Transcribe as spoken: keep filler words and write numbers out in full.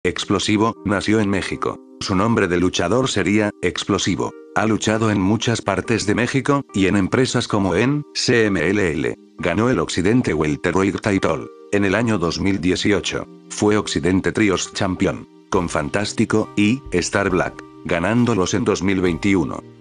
Explosivo, nació en México. Su nombre de luchador sería Explosivo. Ha luchado en muchas partes de México, y en empresas como en C M L L. Ganó el Occidente Welterweight Title en el año dos mil dieciocho. Fue Occidente Trios Champion con Fantástico y Star Black, ganándolos en dos mil veintiuno.